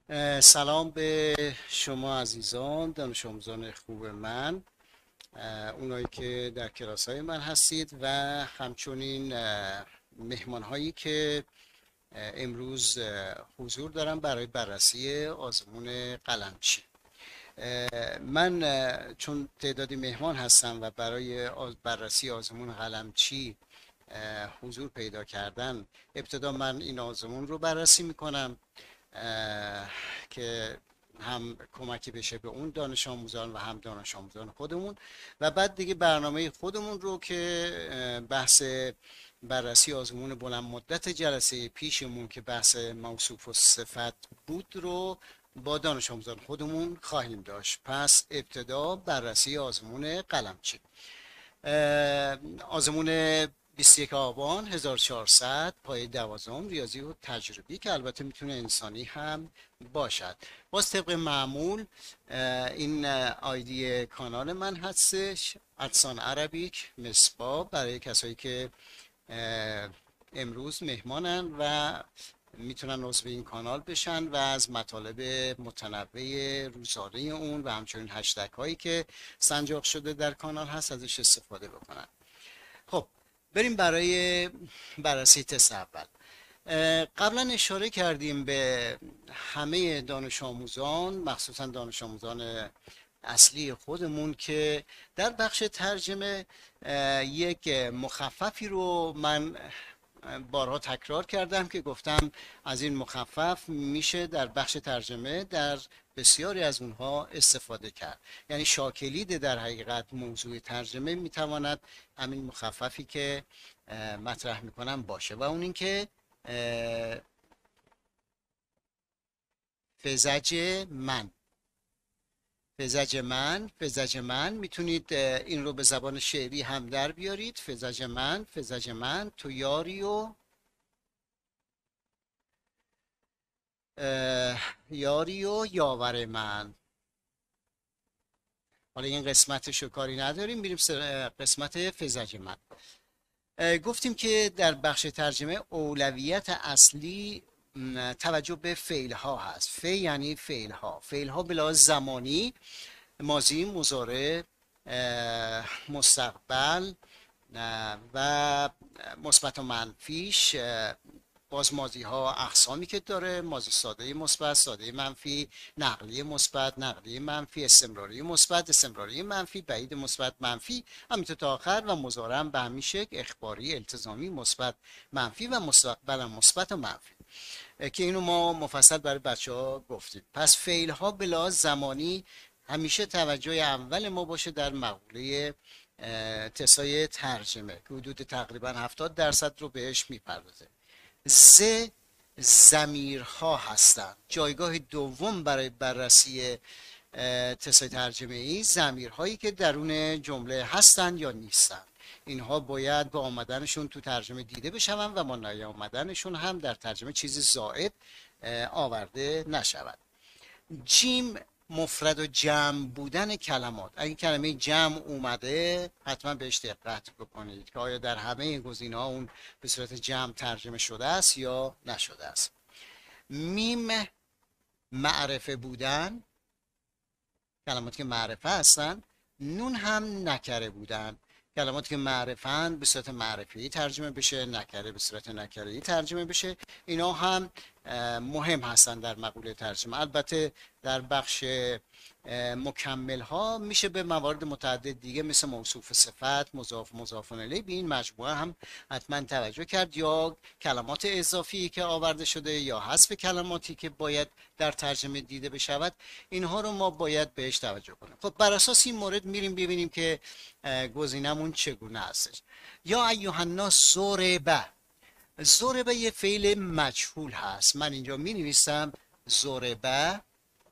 سلام به شما عزیزان، دانش آموزان خوب من، اونایی که در کلاس های من هستید و همچنین مهمان هایی که امروز حضور دارم برای بررسی آزمون قلمچی. من چون تعدادی مهمان هستم و برای بررسی آزمون قلمچی حضور پیدا کردن، ابتدا من این آزمون رو بررسی میکنم که هم کمکی بشه به اون دانش آموزان و هم دانش آموزان خودمون، و بعد دیگه برنامه خودمون رو که بحث بررسی آزمون بلند مدت جلسه پیشمون که بحث موصوف و صفت بود رو با دانش آموزان خودمون خواهیم داشت. پس ابتدا بررسی آزمون قلمچی. آزمون 21 آبان 1400 پای 12 ریاضی و تجربی که البته میتونه انسانی هم باشد. باز طبق معمول این آیدی کانال من هستش، حسن عربیک مصباح، برای کسایی که امروز مهمانن و میتونن عضو این کانال بشن و از مطالب متنوع روزانه اون و همچنین هشتگ هایی که سنجاق شده در کانال هست ازش استفاده بکنن. خب بریم برای بررسی تست اول. قبلا اشاره کردیم به همه دانش آموزان، مخصوصا دانش آموزان اصلی خودمون، که در بخش ترجمه یک مخففی رو من بارها تکرار کردم که گفتم از این مخفف میشه در بخش ترجمه در بسیاری از اونها استفاده کرد. یعنی شاکلید در حقیقت موضوع ترجمه میتواند همین مخففی که مطرح میکنم باشه، و اون این که فزج من. فزج من میتونید این رو به زبان شعری هم در بیارید. فزج من تو یاری و یاور من. حالا این قسمتش رو کاری نداریم، میریم قسمت فزج من. گفتیم که در بخش ترجمه اولویت اصلی توجه به فعل ها هست. یعنی فعل ها به لحاظ زمانی، ماضی، مضارع، مستقبل و مثبت و منفیش. باز ماضی ها اقسامی که داره: ماضی ساده مثبت، ساده منفی، نقلی مثبت، نقلی منفی، استمراری مثبت، استمراری منفی، بعید مثبت منفی، همینطور تا آخر. و مضارع هم به همین شکل: اخباری، التزامی، مثبت، منفی و مستقبل مثبت و منفی، که اینو ما مفصل برای بچه ها گفتیم. پس فعل ها به لحاظ زمانی همیشه توجه اول ما باشه در مقوله تستای ترجمه که حدود تقریبا 70% رو بهش میپردازه. ضمیرها هستند. جایگاه دوم برای بررسی تستای ترجمه ای ضمیرهایی که درون جمله هستند یا نیستند. اینها باید با آمدنشون تو ترجمه دیده بشون و با نیامدنشون هم در ترجمه چیزی زائد آورده نشود. جیم، مفرد و جمع بودن کلمات. اگه کلمه جمع اومده حتما بهش دقت بکنید که آیا در همه گزینه‌ها اون به صورت جمع ترجمه شده است یا نشده است. میم، معرفه بودن، کلماتی که معرفه هستن. نون هم نکره بودن، کلماتی که معرفه‌اند به صورت معرفی ترجمه بشه، نکره به صورت نکره‌ای ترجمه بشه. اینا هم مهم هستن در مقوله ترجمه. البته در بخش مکمل ها میشه به موارد متعدد دیگه مثل موصوف صفت، مضاف، مضاف الیه به این مجموعه هم حتما توجه کرد، یا کلمات اضافی که آورده شده یا حذف کلماتی که باید در ترجمه دیده بشود. اینها رو ما باید بهش توجه کنیم. خب بر اساس این مورد میریم ببینیم که گزینمون چگونه هستش. یا ایها الناس ضرب. ضرب یه فعل مجهول هست. من اینجا می نویسم ضرب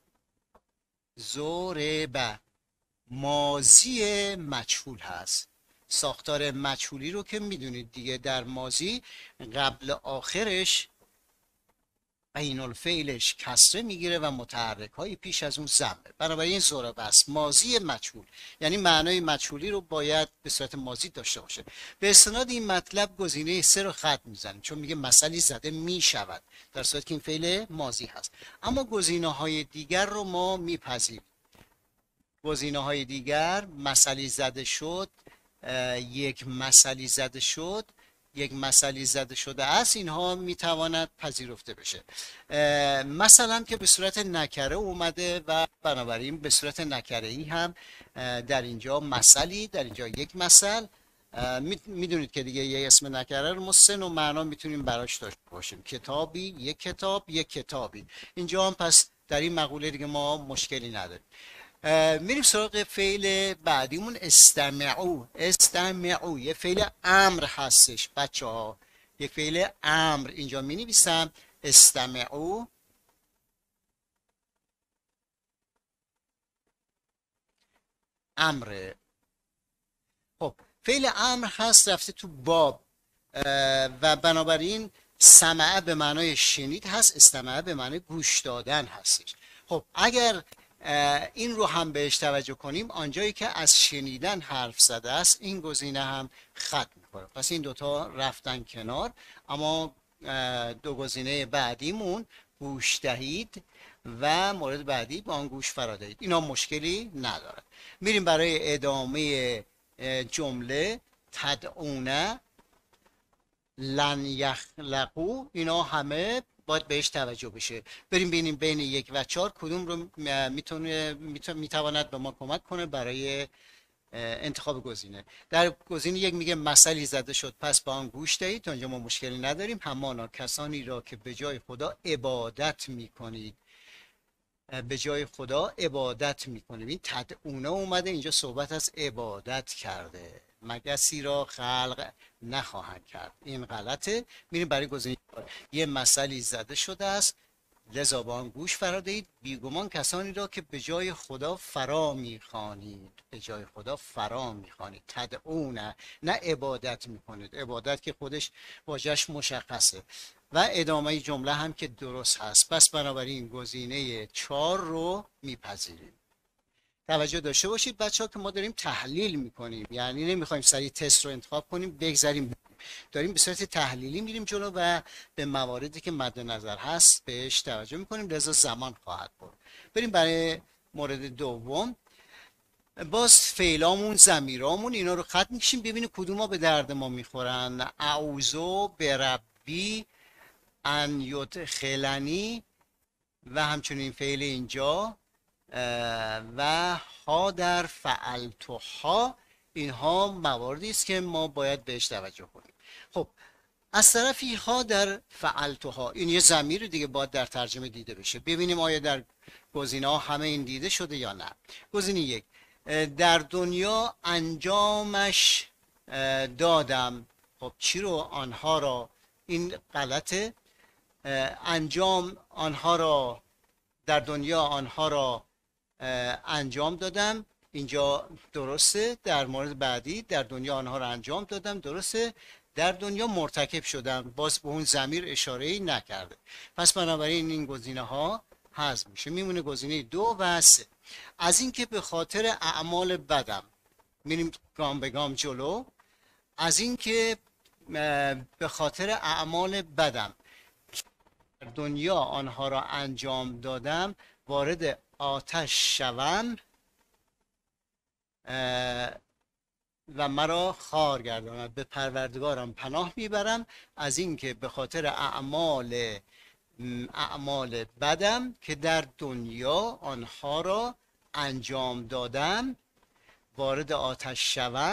ماضی مجهول هست. ساختار مجهولی رو که میدونید دیگه، در ماضی قبل آخرش عین الفعلش کسره میگیره و متحرک های پیش از اون ضمه. بنابراین ضرب است ماضی مجهول، یعنی معنای مجهولی رو باید به صورت ماضی داشته باشه. به استناد این مطلب گزینه 3 رو خط میزنیم، چون میگه مثلی زده میشود، در صورتی که این فعل ماضی هست. اما گزینه های دیگر رو ما میپذیریم. گزینه های دیگر مثلی زده شد، یک مثلی زده شد، یک مثلی زده شده است، اینها میتواند پذیرفته بشه. مثلا که به صورت نکره اومده و بنابراین به صورت نکره ای هم در اینجا مثلی، در اینجا یک مثل. میدونید که دیگه یه اسم نکره رو ما 3 نوع معنا میتونیم براش داشته باشیم: کتابی، یک کتاب، یک کتابی. اینجا هم پس در این مقوله دیگه ما مشکلی نداریم. میریم سراغ فعل بعدیمون، استمعو. استمعو یه فعل امر هستش بچه ها، یه فعل امر. اینجا می نویسم استمعو امر. خب فعل امر هست، رفته تو باب و بنابراین سمع به معنای شنید هست، استمع به معنای گوش دادن هستش. خب اگر این رو هم بهش توجه کنیم، آنجایی که از شنیدن حرف زده است این گزینه هم خط میخوره. پس این دوتا رفتن کنار، اما دو گزینه بعدیمون گوش دهید و مورد بعدی با آن گوش فرا دهید، اینا مشکلی نداره. میریم برای ادامه جمله. تدعونه، لن یخلقو، اینا همه باید بهش توجه بشه. بریم ببینیم بین 1 و 4 کدوم رو میتواند به ما کمک کنه برای انتخاب گزینه. در گزینه 1 میگه مثلی زده شد پس با آن گوش دهید، تا اینجا ما مشکلی نداریم. همانا کسانی را که به جای خدا عبادت میکنید، به جای خدا عبادت میکنید. این تدعونه اومده اینجا صحبت از عبادت کرده، مگسی را خلق نخواهند کرد، این غلطه. میریم برای گزینه. یه مثلی زده شده است لذا با آن گوش فرا دهید، بیگمان کسانی را که به جای خدا فرا میخوانید، به جای خدا فرا میخوانید. تدعونه، نه عبادت میکنید، عبادت که خودش واژه‌اش مشخصه. و ادامه جمله هم که درست هست. پس بنابراین گزینه 4 رو میپذیریم. توجه داشته باشید بچه ها که ما داریم تحلیل میکنیم، یعنی نمیخوایم سریع تست رو انتخاب کنیم بگذاریم، داریم به صورت تحلیلی میریم جلو و به مواردی که مد نظر هست بهش توجه میکنیم، لذا زمان خواهد برد. بریم برای مورد دوم. باز فعلامون، ضمیرامون، اینا رو خط میکشیم ببینیم کدوما به درد ما میخورن. اعوذ بربی ان یدخلنی و همچنین فعل اینجا و ها در فعلتها، اینها مواردی است که ما باید بهش توجه کنیم. خب از طرفی ها در فعلتها، این یه ضمیر دیگه باید در ترجمه دیده بشه. ببینیم آیا در گزینه ها همه این دیده شده یا نه. گزینه 1 در دنیا انجامش دادم. خب چی رو؟ آنها را. این غلطه. انجام آنها را، در دنیا آنها را انجام دادم، اینجا درسته. در مورد بعدی در دنیا آنها را انجام دادم، درسته. در دنیا مرتکب شدم، باز به اون ضمیر اشاره‌ای نکرده. پس بنابراین این گزینه ها حذف میشه، میمونه گزینه 2 و 3. از اینکه به خاطر اعمال بدم، میریم گام به گام جلو. از اینکه به خاطر اعمال بدم در دنیا آنها را انجام دادم، وارد آتش شوم و مرا خار گرداند، به پروردگارم پناه میبرم. از اینکه به خاطر اعمال بدم که در دنیا آنها را انجام دادم، وارد آتش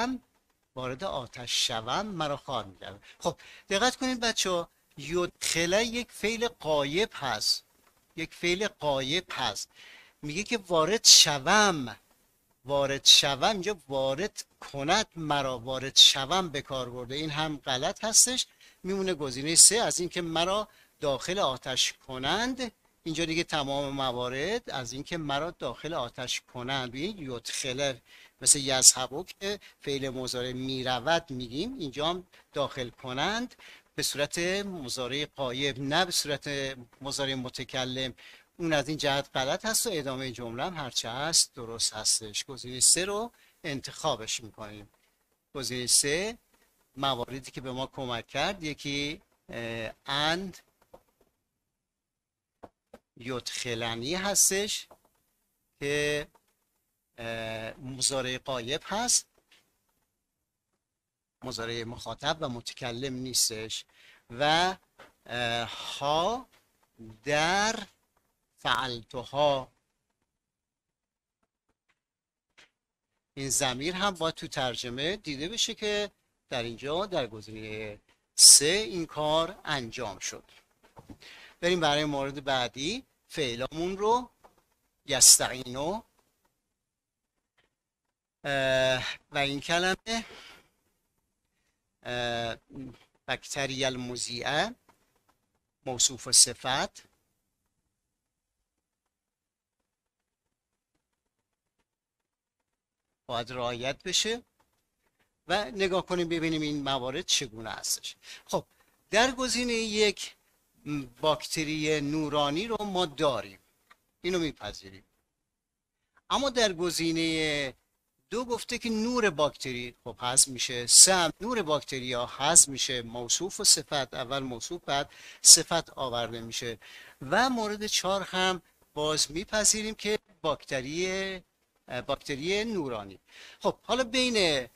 شوم مرا خار میگردم. خب دقت کنید بچه، یدخله یک فعل غایب هست، یک فعل غایب هست. میگه که وارد شوم، اینجا وارد کند مرا، وارد شوم به کار برده، این هم غلط هستش. میمونه گزینه 3 از اینکه مرا داخل آتش کنند. اینجا دیگه تمام موارد از اینکه مرا داخل آتش کنند. این یدخله مثل یذهبو که فعل مضارع میرود میگیم، اینجا هم داخل کنند. به صورت مضارع غایب نه به صورت مضارع متکلم. اون از این جهت غلط هست و ادامه جمله هم هرچه هست درست هستش. گزینه 3 رو انتخابش میکنیم. گزینه 3 مواردی که به ما کمک کرد، یکی اند یدخلنی هستش که مضارع غایب هست، مضارع مخاطب و متکلم نیستش. و ها در فعلتها، این ضمیر هم باید تو ترجمه دیده بشه که در اینجا در گزینه 3 این کار انجام شد. بریم برای مورد بعدی. فعلامون رو یستعینو و این کلمه بکتری المذیعه موصوف صفت باید رعایت بشه و نگاه کنیم ببینیم این موارد چگونه هستش. خب در گزینه 1 باکتری نورانی رو ما داریم، اینو میپذیریم. اما در گزینه 2 گفته که نور باکتری خب حذف میشه. 3 هم نور باکتری ها حذف میشه، موصوف و صفت، اول موصوف بعد صفت آورده میشه. و مورد 4 هم باز میپذیریم که باکتری نورانی. خب حالا بین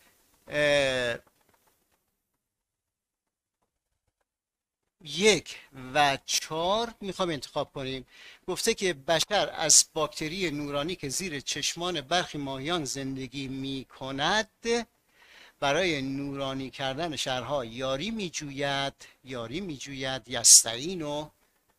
1 و 4 میخوام انتخاب کنیم. گفته که بشر از باکتری نورانی که زیر چشمان برخی ماهیان زندگی میکند برای نورانی کردن شهرها یاری میجوید یستعینو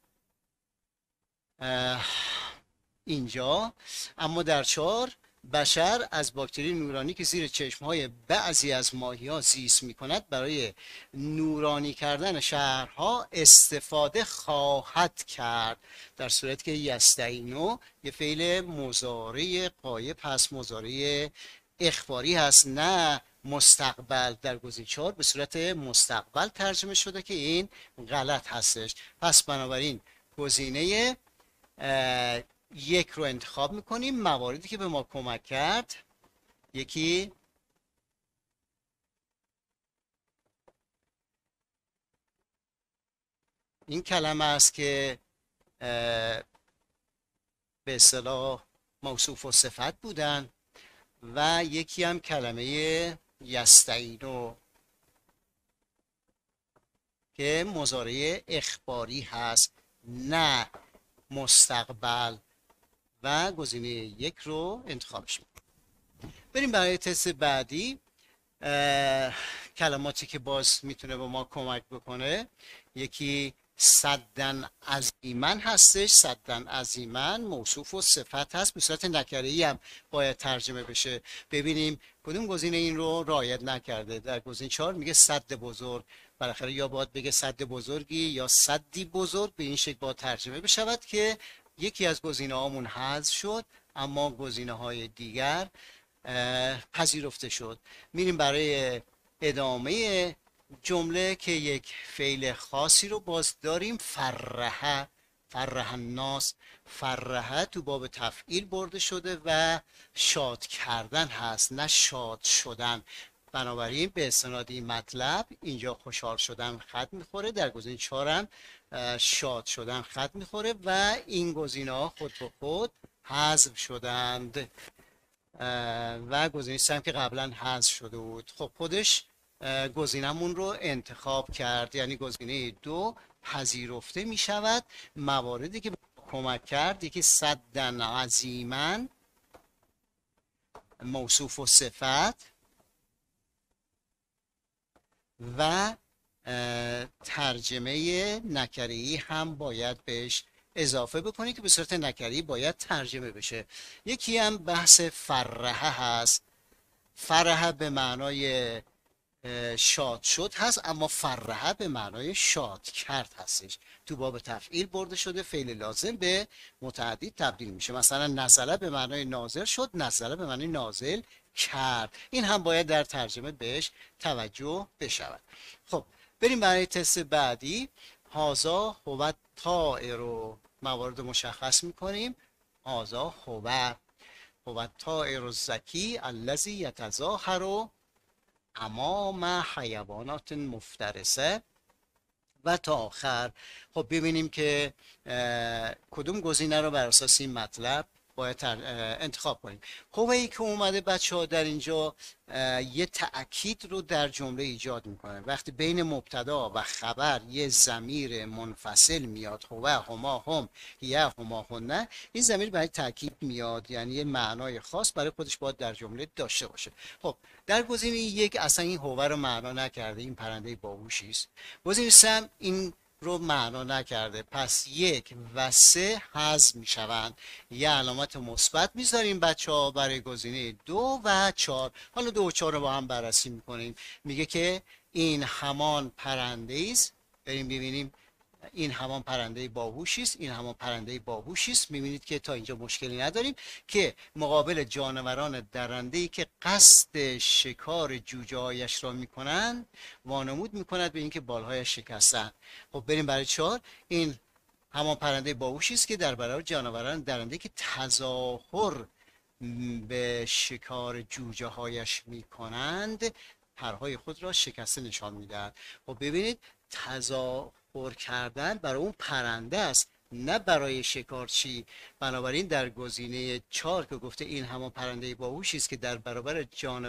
اینجا. اما در 4 بشر از باکتری نورانی که زیر چشمهای بعضی از ماهی‌ها زیست می‌کند برای نورانی کردن شهرها استفاده خواهد کرد. در صورتی که یستعینو یه فعل مضارع غایب هست، مضارع اخباری هست، نه مستقبل. در گزینه 4 به صورت مستقبل ترجمه شده که این غلط هستش. پس بنابراین گزینه 1 رو انتخاب میکنیم. مواردی که به ما کمک کرد، یکی این کلمه است که به اصطلاح موصوف و صفت بودن و یکی هم کلمه یستعینو که مضارع اخباری هست نه مستقبل. و گزینه 1 رو انتخابش میکنیم. بریم برای تست بعدی. کلماتی که باز میتونه به ما کمک بکنه، یکی صدن عظیمن هستش. صدن عظیمن موصوف و صفت هست، به صورت نکره‌ای هم باید ترجمه بشه. ببینیم کدوم گزینه این رو رعایت نکرده. در گزینه 4 میگه صد بزرگ، بالاخره یا باید بگه صد بزرگی یا صدی بزرگ، به این شکل باید ترجمه بشود که یکی از گزینه هامون حذف شد اما گزینه های دیگر پذیرفته شد. میریم برای ادامه جمله که یک فعل خاصی رو باز داریم. فرح الناس. فرح تو باب تفعیل برده شده و شاد کردن هست نه شاد شدن. بنابراین به استناد این مطلب اینجا خوشحال شدن خط میخوره، در گزینه 4 هم شاد شدن خط میخوره و این گزینه ها خود به خود حذف شدند. و گزینه 3 هم که قبلا حذف شده بود. خب خودش گزینمون رو انتخاب کرد، یعنی گزینه 2 پذیرفته می شود. مواردی که کمک کرد، یکی صدن عظیمن موصوف و صفت و ترجمه نکره‌ای هم باید بهش اضافه بکنی که به صورت نکره‌ای باید ترجمه بشه. یکی هم بحث فرح هست. فرح به معنای شاد شد هست اما فرح به معنای شاد کرد هستش. تو باب تفعیل برده شده، فعل لازم به متعدی تبدیل میشه. مثلا نزله به معنای نازل شد، نزله به معنای نازل کرد. این هم باید در ترجمه بهش توجه بشود. خب بریم برای تست بعدی. هازا هو طائر رو موارد مشخص میکنیم. هازا هو طائر الذکی الذی یتظاهر امام حیوانات مفترسه و تا آخر. خب ببینیم که کدوم گزینه رو بر اساس این مطلب باید انتخاب کنیم. هوایی که اومده بچه ها در اینجا یه تأکید رو در جمله ایجاد میکنه. وقتی بین مبتدا و خبر یه ضمیر منفصل میاد، هو، هما، هم، یا، هما، هنه، این ضمیر برای تأکید میاد، یعنی یه معنای خاص برای خودش باید در جمله داشته باشه. خب در گزینه یک اصلا این هو رو معنا نکرده، این پرنده باهوشی است. گزینه سه این رو معنا نکرده، پس 1 و 3 حذف میشوند. یه علامت مثبت میذاریم بچه ها برای گزینه 2 و 4. حالا 2 و 4 رو با هم بررسی میکنیم. میگه که این همان پرنده است. بریم ببینیم این همان پرنده باهوشی است، این همان پرنده باهوشی است. میبینید که تا اینجا مشکلی نداریم که مقابل جانوران درنده‌ای که قصد شکار جوجه هایش را میکنند وانمود میکند به اینکه بالهایش شکستند. خب بریم برای 4. این همان پرنده باهوشی است که در برابر جانوران درنده‌ای که تظاهر به شکار جوجه هایش میکنند پرهای خود را شکسته نشان میدهد. خب ببینید تظاهر کردن برای اون پرنده است، نه برای شکارچی. بنابراین در گزینه 4 که گفته این همان پرنده باهوشی است که در برابر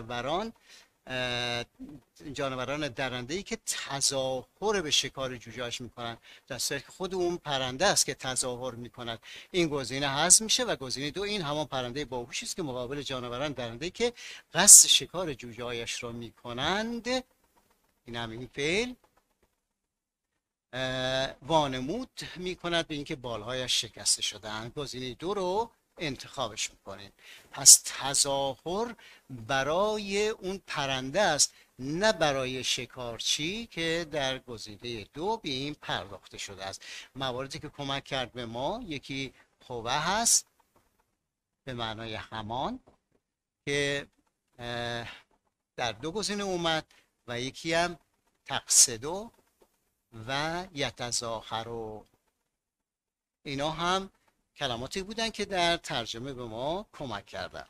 جانوران درنده‌ای که تظاهر به شکار جوجه‌اش میکنن، در صورتی که خود اون پرنده است که تظاهر میکند، این گزینه حذف میشه و گزینه 2 این همان پرنده باهوشی است که مقابل جانوران درنده‌ای که قصد شکار جوجه‌هایش را میکنند، این همین فعل وانمود میکند به اینکه بالهایش شکسته شدند. گزینه 2 رو انتخابش میکنیم. پس تظاهر برای اون پرنده است، نه برای شکارچی که در گزینه 2 به این پرداخته شده است. مواردی که کمک کرد به ما، یکی هو هست به معنای همان که در 2 گزینه اومد و یکی هم تقصدو و یتظاهروا. اینا هم کلماتی بودن که در ترجمه به ما کمک کردن.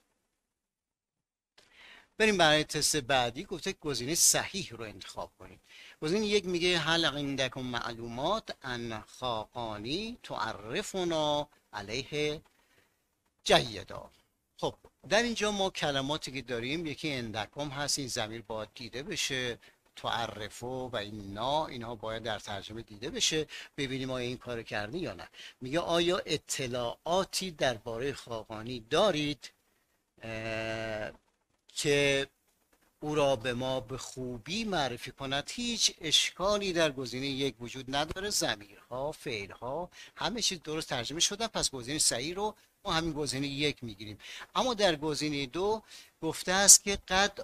بریم برای تست بعدی. گفته گزینه صحیح رو انتخاب کنید. گزینه 1 میگه هل عندکم معلومات ان خاقانی تعرفنا علیه جیدا. خب در اینجا ما کلماتی که داریم، یکی عندکم هست، این ضمیر باید دیده بشه، تعرفو و اینها باید در ترجمه دیده بشه. ببینیم آیا این کار کرده یا نه. میگه آیا اطلاعاتی درباره خاقانی دارید که او را به ما به خوبی معرفی کند؟ هیچ اشکالی در گزینه 1 وجود نداره. ضمیرها، فعلها، همه چیز درست ترجمه شدن. پس گزینه صحیح رو ما همین گزینه 1 میگیریم. اما در گزینه 2 گفته است که قد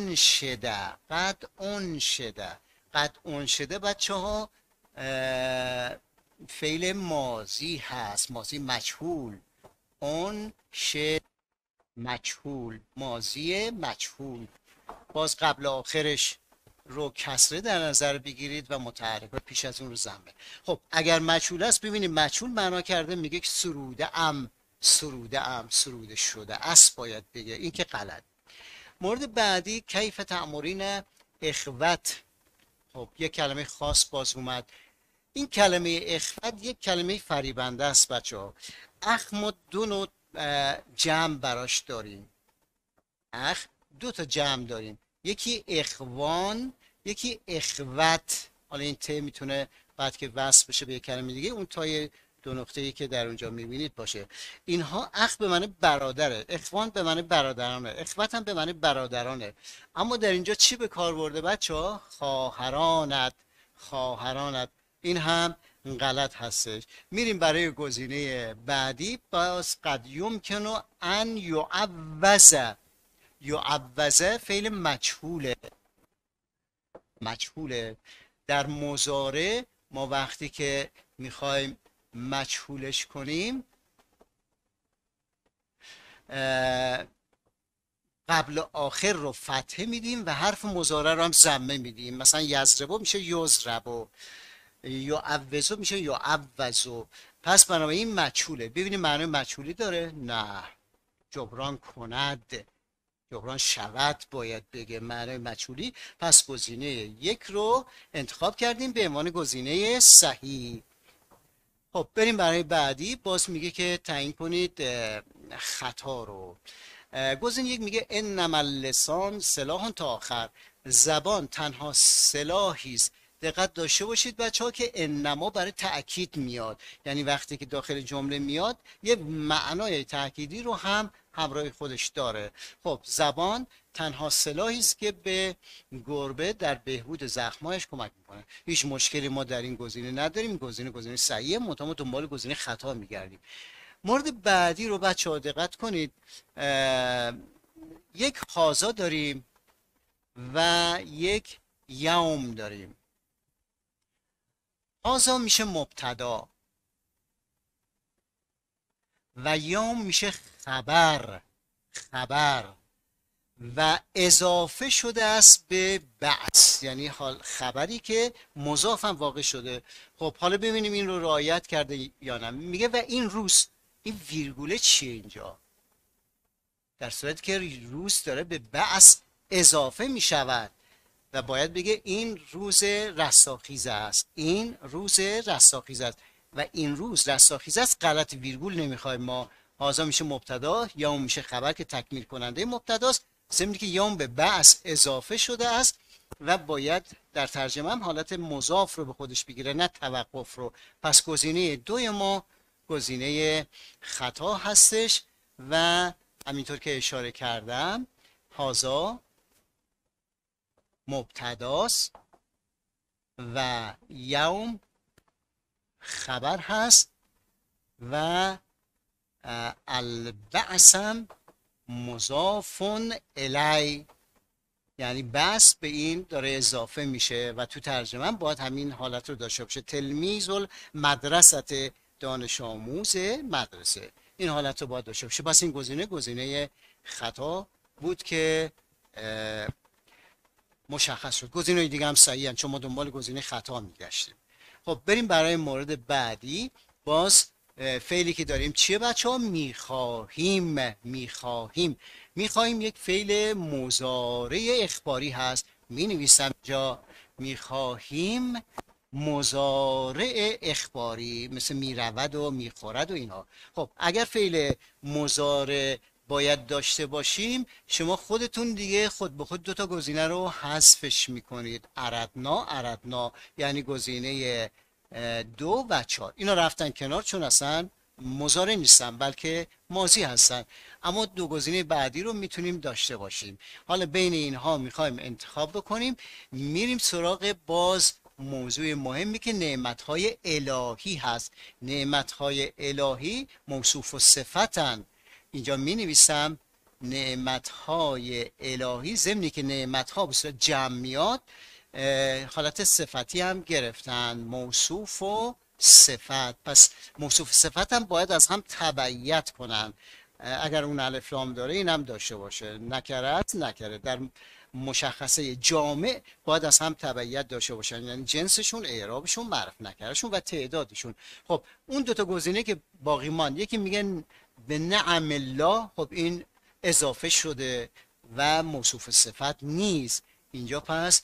انشده بچه ها فعل ماضی هست، ماضی مجهول. مجهول، ماضی مجهول. باز قبل آخرش رو کسره در نظر بگیرید و متحرک پیش از اون رو ضمه. خب اگر مجهول است، ببینید مجهول معنا کرده میگه که سروده شده است باید بگه، این که غلط. مورد بعدی کیف تأمرین اخوت. خب یک کلمه خاص باز اومد. این کلمه اخوت یک کلمه فریبنده است بچه ها. ما 2 نوع جمع براش داریم. 2 تا جمع داریم، یکی اخوان، یکی اخوت. حالا این ت میتونه بعد که وصل بشه به یک کلمه دیگه اون تای 2 نقطه‌ای که در اونجا میبینید باشه. اینها به معنی برادره، اخوان به معنی برادرانه، اخوت هم به معنی برادرانه. اما در اینجا چی به کار برده بچه‌ها؟ خواهرانت. این هم غلط هستش. میریم برای گزینه بعدی. باز قد یمکن ان یعوض فعل مجهوله. در مضارع ما وقتی که میخوایم مجهولش کنیم قبل آخر رو فتحه میدیم و حرف مضارع رو هم ضمه میدیم. مثلا یضربو میشه یضربو، یا عوضو میشه یا عوضو. پس بنابراین مجهوله. ببینیم معنی مجهولی داره؟ نه، جبران کند، جبران شود باید بگه معنی مجهولی. پس گزینه یک رو انتخاب کردیم به عنوان گزینه صحیح. خب بریم برای بعدی. باز میگه که تعیین کنید خطا رو. گزینه یک میگه انما اللسان سلاح تا آخر، زبان تنها سلاحی است. دقت داشته باشید بچه ها که انما برای تأکید میاد، یعنی وقتی که داخل جمله میاد یه معنای تأکیدی رو هم همراه خودش داره. خب زبان تنها سلاحی است که به گربه در بهبود زخمایش کمک میکنه. هیچ مشکلی ما در این گزینه نداریم. گزینه صحیحه، منتها ما دنبال گزینه خطا میگردیم. مورد بعدی رو بچه ها دقت کنید. یک هازا داریم و یک یوم داریم. هازا میشه مبتدا و یوم میشه خبر و اضافه شده است به بعث، یعنی حال خبری که مضاف هم واقع شده. خب حالا ببینیم این رو رعایت کرده یا نه. میگه و این روز، این ویرگوله چیه اینجا؟ در صورتی که روز داره به بعث اضافه می شود و باید بگه این روز رستاخیز است، این روز رستاخیز است و این روز رستاخیز است. غلط ویرگول نمیخوایم ما. هازا میشه مبتدا، یوم میشه خبر که تکمیل کننده مبتداست، ضمنی که یوم به بعث اضافه شده است و باید در ترجمه هم حالت مضاف رو به خودش بگیره نه توقف رو. پس گزینه دوی ما گزینه خطا هستش و همینطور که اشاره کردم هازا مبتداست و یوم خبر هست و البعثم مضاف الی، یعنی بس به این داره اضافه میشه و تو ترجمه باید همین حالت رو داشته باشه. تلمیذ المدرسه، دانش آموز مدرسه، این حالت رو باید داشته باشه. پس این گزینه خطا بود که مشخص شد. گزینه دیگه هم صحیحن چون ما دنبال گزینه خطا میگشتیم. خب بریم برای مورد بعدی. باز فعلی که داریم چیه بچه ها؟ میخواهیم یک فعل مضارع اخباری هست. می نویسم جا میخواهیم مضارع اخباری، مثل میرود و میخورد و اینها. خب اگر فعل مضارع باید داشته باشیم، شما خودتون دیگه خود به خود دوتا گزینه رو حذفش میکنید. اردنا یعنی گزینه 2 و 4 اینا رفتن کنار چون اصلا مضارع نیستن بلکه ماضی هستن. اما دو گزینه بعدی رو میتونیم داشته باشیم. حالا بین اینها میخوایم انتخاب بکنیم. میریم سراغ باز موضوع مهمی که نعمتهای الهی هست. نعمتهای الهی موصوف و صفتن. اینجا می نویسم نعمتهای الهی، ضمنی که نعمتها به صورت جمع میاد حالت صفتی هم گرفتن، موصوف و صفت. پس موصوف صفت هم باید از هم تبعیت کنن. اگر اون الف لام داره این هم داشته باشه. نکره در مشخصه جامع باید از هم تبعیت داشته باشن، یعنی جنسشون، اعرابشون، معرف نکرهشون و تعدادشون. خب اون دوتا گزینه که باقی ماند، یکی میگن به نعم الله، خب این اضافه شده و موصوف صفت نیست اینجا. پس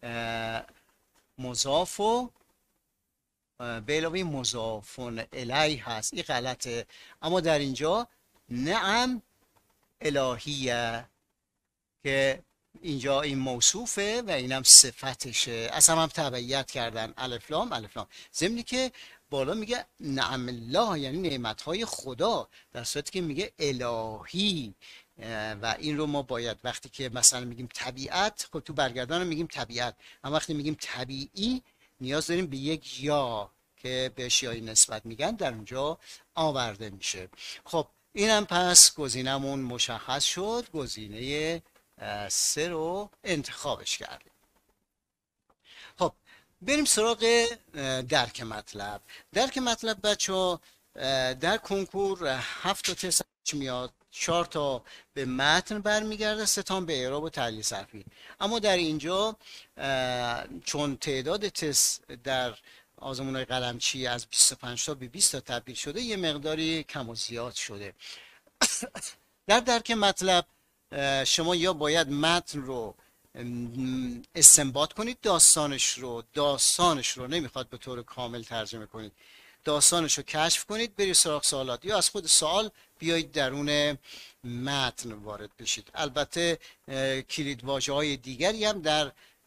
مضاف و به علاوه مضافون الیه هست، این غلطه. اما در اینجا نعم الهیه که اینجا این موصوفه و اینم صفتشه، از هم تبعیت کردن الف لام. ضمنی که بالا میگه نعم الله یعنی نعمتهای خدا، در صورتی که میگه الهی. و این رو ما باید وقتی که مثلا میگیم طبیعت، خب تو برگردان میگیم طبیعت، اما وقتی میگیم طبیعی نیاز داریم به یک یا که بهش یایی نسبت میگن در اونجا آورده میشه. خب اینم پس گزینمون مشخص شد. گزینه 3 رو انتخابش کردیم. خب بریم سراغ درک مطلب. بچه ها در کنکور 7 تا تست میاد 4 تا به متن برمیگرده، 3 تا به اعراب و تحلیل صرفی. اما در اینجا چون تعداد تست در آزمون قلمچی از 25 تا به 20 تا تبدیل شده، یه مقداری کم و زیاد شده. در درک مطلب شما یا باید متن رو استنباط کنید، داستانش رو نمیخواد به طور کامل ترجمه کنید، داستانش رو کشف کنید، برید سراغ سوالات، یا از خود سوال بیایید درون متن وارد بشید. البته کلیدواژه‌های دیگری هم در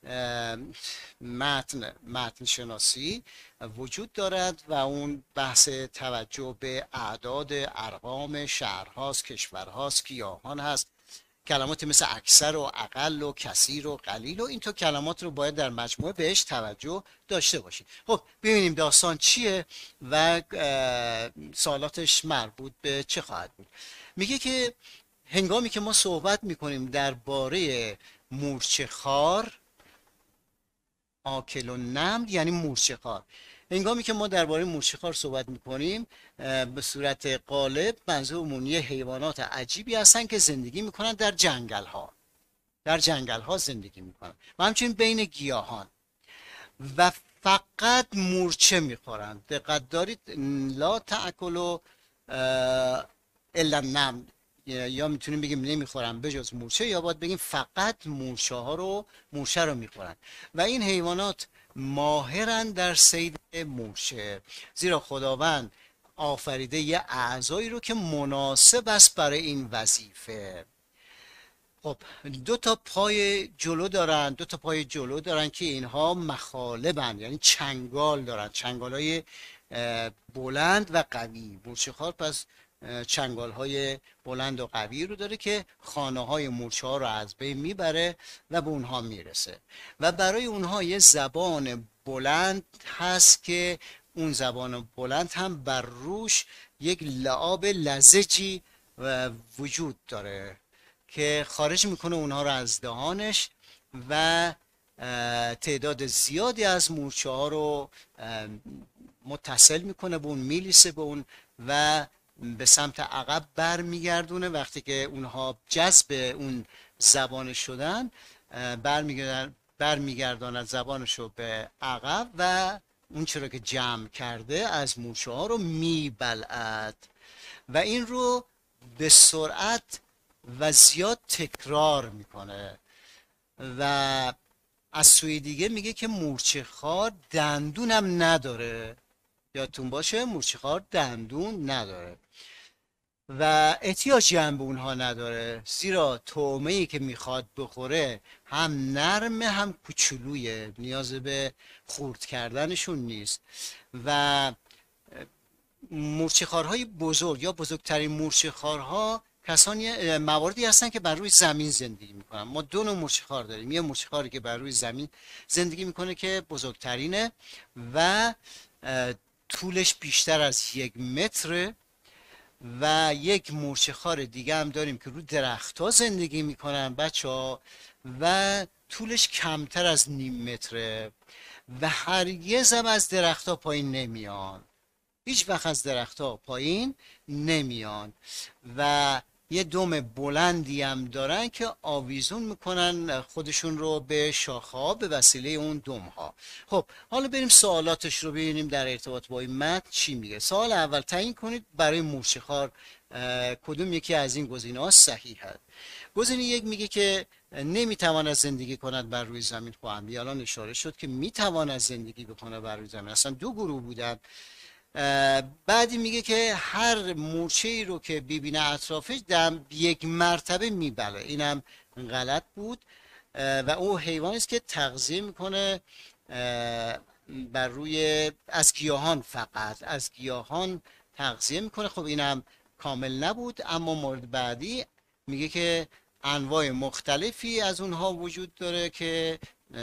متن شناسی وجود دارد و اون بحث توجه به اعداد، ارقام، شهرهاست، کشورهاست، گیاهان هست، کلمات مثل اکثر و اقل و کثیر و قلیل و این تو کلمات رو باید در مجموعه بهش توجه داشته باشید. خب ببینیم داستان چیه و سوالاتش مربوط به چه خواهد بود. میگه که هنگامی که ما صحبت میکنیم درباره مورچه خار، آکل و نمل یعنی مورچه خار، هنگامی که ما درباره مورچه خار صحبت میکنیم به صورت غالب منظورمون یه حیوانات عجیبی هستن که زندگی میکنن در جنگل ها زندگی میکنن و همچنین بین گیاهان و فقط مورچه میخورن. دقت دارید، لا تاکلوا الا النمل، یا میتونیم بگیم نمیخورن به جز مورچه، یا باید بگیم فقط مورچه رو میخورن. و این حیوانات ماهرن در صید مورچه، زیرا خداوند آفریده یه اعضایی رو که مناسب است برای این وظیفه. خب دو تا پای جلو دارن که اینها مخالبن، یعنی چنگال دارن، چنگالای بلند و قوی. مورچه‌خوار پس چنگال های بلند و قوی رو داره که خانه های مورچه ها رو از بین میبره و به اونها میرسه و برای اونها یه زبان بلند هست که اون زبان بلند هم بر روش یک لعاب لزجی وجود داره که خارج میکنه اونها رو از دهانش و تعداد زیادی از مورچه ها رو متصل میکنه به اون، میلیسه به اون و به سمت عقب برمیگردونه. وقتی که اونها جذب اون زبان شدن برمیگرداند زبانشو به عقب و اون چرا که جمع کرده از مورچه ها رو میبلعد و این رو به سرعت و زیاد تکرار میکنه. و از سوی دیگه میگه که مورچه خار دندون هم نداره، یادتون باشه مورچه خار دندون نداره و احتیاجی هم به اونها نداره، زیرا طعمه‌ای که میخواد بخوره هم نرمه هم کوچولویه، نیاز به خورد کردنشون نیست. و مورچه‌خوارهای بزرگ یا بزرگترین مورچه‌خوارها کسانی مواردی هستن که بر روی زمین زندگی میکنن. ما دو نوع مورچه‌خوار داریم، یه مورچه‌خواری که بر روی زمین زندگی میکنه که بزرگترینه و طولش بیشتر از 1 متره و یک مورچه‌خوار دیگه هم داریم که رو درخت‌ها زندگی میکنن بچه‌ها و طولش کمتر از 0.5 متره و هرگز هم از درخت‌ها پایین نمیان، هیچ وقت از درخت‌ها پایین نمیان و یه دم بلندی هم دارن که آویزون میکنن خودشون رو به شاخه‌ها به وسیله اون دم‌ها. خب حالا بریم سوالاتش رو ببینیم در ارتباط با این متن چی میگه. سوال اول، تعیین کنید برای مورچه‌خوار کدوم یکی از این گزینه‌ها صحیح است. گزینه 1 میگه که نمیتواند زندگی کند بر روی زمین. خب هم الان اشاره شد که میتواند زندگی بکنه بر روی زمین، اصلا دو گروه بودن. بعدی میگه که هر مورچه‌ای رو که ببینه اطرافش در 1 مرتبه میبله، اینم غلط بود و او حیوانی است که تغذیه میکنه بر روی از گیاهان، فقط از گیاهان تغذیه میکنه. خب اینم کامل نبود. اما مورد بعدی میگه که انواع مختلفی از اونها وجود داره که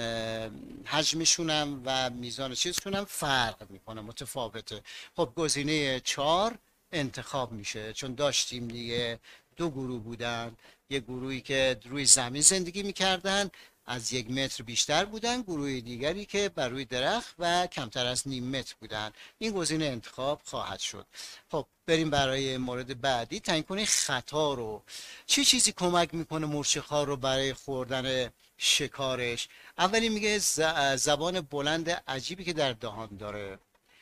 حجمشون هم و میزان چیزشون هم فرق میکنه، متفاوته. خب گزینه 4 انتخاب میشه، چون داشتیم دیگه دو گروه بودن، یه گروهی که روی زمین زندگی میکردن از 1 متر بیشتر بودن، گروه دیگری که بر روی درخت و کمتر از نیم متر بودن. این گزینه انتخاب خواهد شد. خب بریم برای مورد بعدی. تعیین کنید خطا رو. چه چیزی کمک میکنه مورچه‌خوار رو برای خوردن شکارش؟ اولی میگه زبان بلند عجیبی که در دهان داره.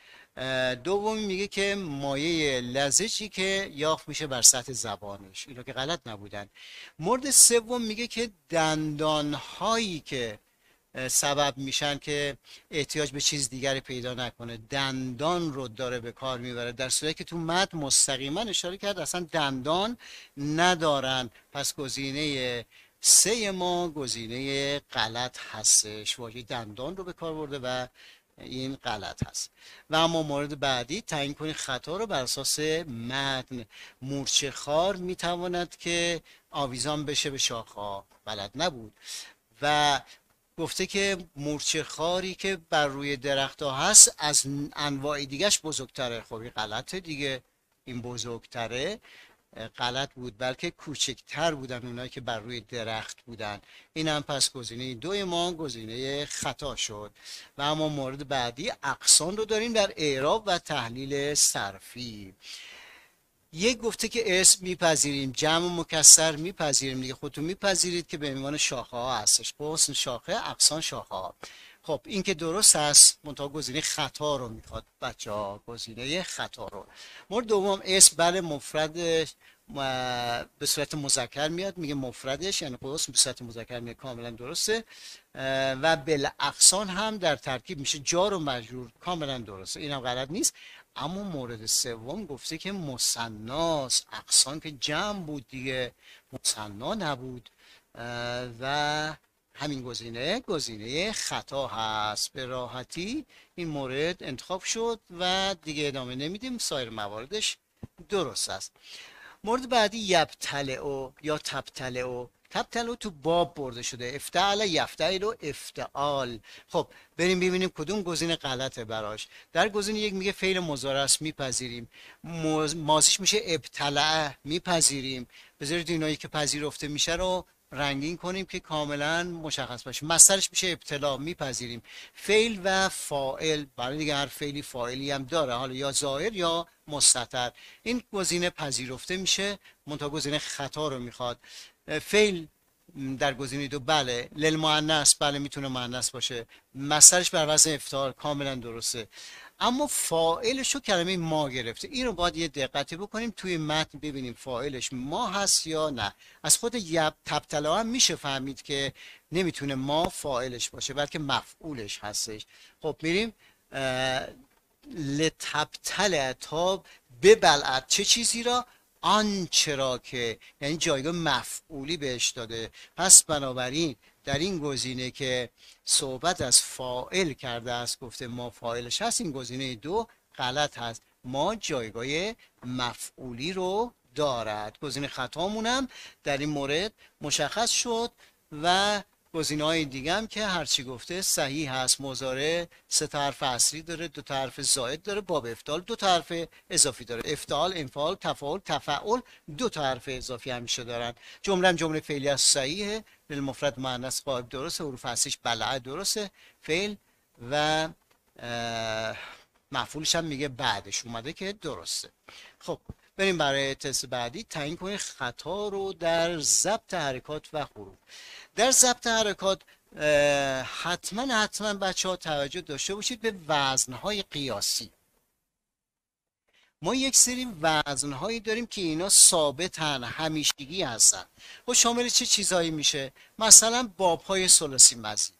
دومی میگه که مایه لزجی که یافت میشه بر سطح زبانش. اینا که غلط نبودن. مورد سوم میگه که دندانهایی که سبب میشن که احتیاج به چیز دیگری پیدا نکنه، دندان رو داره به کار میبره، در صورتی که تو متن مستقیما اشاره کرد اصلا دندان ندارن. پس گزینه 3 ما گزینه غلط هستش. واژه دندان رو به کار برده و این غلط هست. و اما مورد بعدی، تعیین کنید خطا رو بر اساس متن. مورچه‌خوار میتواند که آویزان بشه به شاخه‌ها، بلد نبود. و گفته که مورچه‌خواری که بر روی درخت‌ها هست از انواع دیگه‌اش بزرگتره. خب این غلطه دیگه، این بزرگتره غلط بود، بلکه کوچکتر بودن اونایی که بر روی درخت بودن. این هم پس گزینه 2 ما گزینه خطا شد. و اما مورد بعدی اقسام رو داریم در اعراب و تحلیل صرفی. یک گفته که اسم میپذیریم، جمع مکسر میپذیریم دیگه، خودتون میپذیرید که به عنوان شاخه ها هستش. غصن شاخه، اقسام شاخه ها. خب این که درست هست، منتها گزینه خطا رو میخواد بچه ها، گزینه خطا رو. مورد دوم اسم بله مفرد به صورت مذکر میاد، میگه مفردش یعنی غصن به صورت مذکر میاد، کاملا درسته. و بالاقسام هم در ترکیب میشه جار و مجرور، کاملا درسته، این هم غلط نیست. اما مورد سوم گفته که مثناست، اقسام که جمع بود دیگه، مثنا نبود و همین گزینه خطا هست. به راحتی این مورد انتخاب شد و دیگه ادامه نمیدیم، سایر مواردش درست است. مورد بعدی یبتلعو یا تبتلعو. تبتلعو تو باب برده شده، افتعل یفتعل و افتعال. خب بریم ببینیم کدوم گزینه غلطه براش. در گزینه 1 میگه فعل مضارع است، میپذیریم. ماضیش میشه ابتلع، میپذیریم. بذارید اینایی که پذیرفته میشه رو رنگین کنیم که کاملا مشخص باشه. مصدرش میشه ابتلا، میپذیریم. فعل و فاعل، برای دیگه هر فعلی فاعلی هم داره، حالا یا ظاهر یا مستتر. این گزینه پذیرفته میشه، منتها گزینه خطا رو میخواد. فعل در گزینه 2 بله، للمؤنث بله میتونه مؤنث باشه، مصدرش بر وزن افتعال، کاملا درسته. اما فاعلش رو کلمه ما گرفته. این رو باید یه دقتی بکنیم توی متن ببینیم فاعلش ما هست یا نه. از خود تبتلا هم میشه فهمید که نمیتونه ما فاعلش باشه، بلکه مفعولش هستش. خب میریم لتبتل تا ببلعت، چه چیزی را؟ آنچه را که، یعنی جایگاه مفعولی بهش داده. پس بنابراین در این گزینه که صحبت از فاعل کرده است، گفته ما فاعلش هست، این گزینه 2 غلط هست. ما جایگاه مفعولی رو دارد. گزینه خطامونم در این مورد مشخص شد. و گزینه های دیگه هم که هرچی گفته صحیح هست. مضارع 3 تا حرف اصلی داره، 2 تا حرف زائد داره، باب افتعال 2 تا حرف اضافی داره. افتعال، انفعال، تفاعل، تفعل 2 تا حرف اضافی همیشه دارن. جمله فعلی است، صحیحه. للمفرد مؤنث غائب درسته، حروف اصلیش بلعه درسته، فعل و مفعولش هم میگه بعدش اومده که درسته. خب بریم برای تست بعدی. تعیین کنید خطا رو در ضبط حرکات و حروف. در ضبط حرکات حتما بچه ها توجه داشته باشید به وزنهای قیاسی. ما یک سری وزنهایی داریم که اینا ثابتن، همیشگی هستن. و شامل چه چیزهایی میشه؟ مثلا بابهای ثلاثی مزید.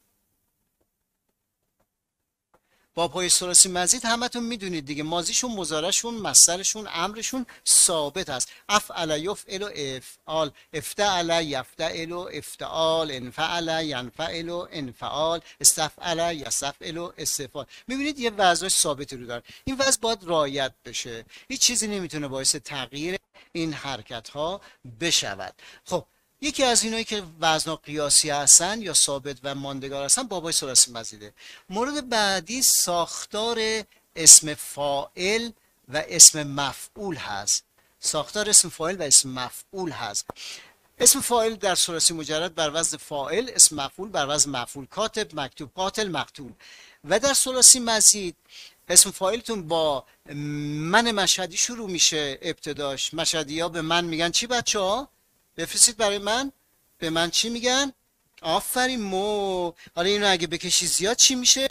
بابهای ثلاثی مزید همتون میدونید دیگه، ماضیشون، مضارعشون، مصدرشون، امرشون ثابت هست. افعل یفعل و افعال، افتعل یفتعل و افتعال، انفعل ینفعل و انفعال، استفعل یستفعل و استفعال. میبینید یه وزنش ثابتی رو دارن. این وزن باید رعایت بشه، هیچ چیزی نمیتونه باعث تغییر این حرکت ها بشود. خب یکی از اینایی که وزن قیاسی هستن یا ثابت و ماندگار هستن بابای ثلاثی مزیده. مورد بعدی ساختار اسم فاعل و اسم مفعول هست. ساختار اسم فاعل و اسم مفعول هست. اسم فاعل در ثلاثی مجرد بر وزن فاعل، اسم مفعول بر وزن مفعول، کاتب، مکتوب، قاتل، مقتول. و در ثلاثی مزید اسم فاعلتون با من مشهدی شروع میشه. ابتداش مشهدی ها به من میگن چی بچه ها؟ بفرستید برای من. به من چی میگن؟ آفرین، مو. حالا اینو اگه بکشی زیاد چی میشه؟